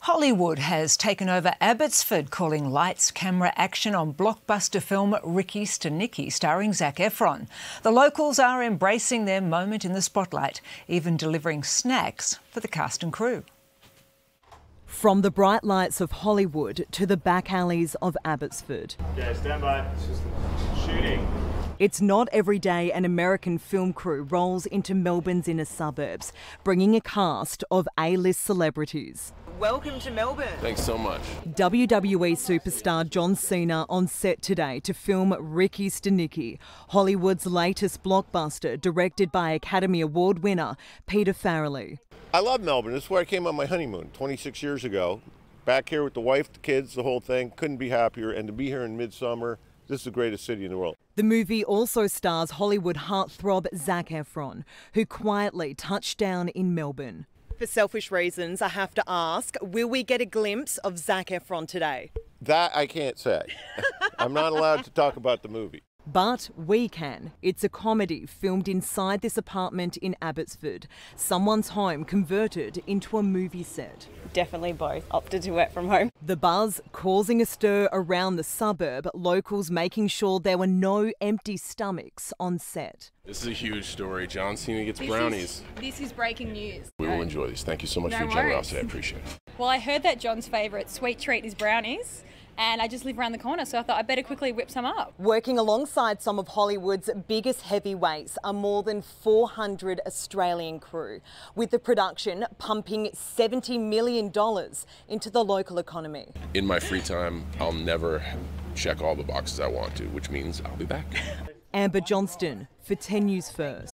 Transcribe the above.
Hollywood has taken over Abbotsford, calling lights, camera, action on blockbuster film Ricky Stenicki, starring Zac Efron. The locals are embracing their moment in the spotlight, even delivering snacks for the cast and crew. From the bright lights of Hollywood to the back alleys of Abbotsford. Okay, stand by. It's just shooting. It's not every day an American film crew rolls into Melbourne's inner suburbs, bringing a cast of A-list celebrities. Welcome to Melbourne. Thanks so much. WWE superstar John Cena on set today to film Ricky Stenicki, Hollywood's latest blockbuster, directed by Academy Award winner Peter Farrelly. I love Melbourne. This is where I came on my honeymoon 26 years ago. Back here with the wife, the kids, the whole thing. Couldn't be happier. And to be here in midsummer, this is the greatest city in the world. The movie also stars Hollywood heartthrob Zac Efron, who quietly touched down in Melbourne. For selfish reasons, I have to ask, will we get a glimpse of Zac Efron today? That I can't say. I'm not allowed to talk about the movie. But we can. It's a comedy filmed inside this apartment in Abbotsford. Someone's home converted into a movie set. Definitely both. Opted to work from home. The buzz causing a stir around the suburb, locals making sure there were no empty stomachs on set. This is a huge story. John Cena gets brownies. This is breaking news. We will enjoy these. Thank you so much for your generosity. I appreciate it. Well, I heard that John's favourite sweet treat is brownies, and I just live around the corner, so I thought I'd better quickly whip some up. Working alongside some of Hollywood's biggest heavyweights are more than 400 Australian crew, with the production pumping $70 million into the local economy. In my free time, I'll never check all the boxes I want to, which means I'll be back. Amber Johnston for 10 News First.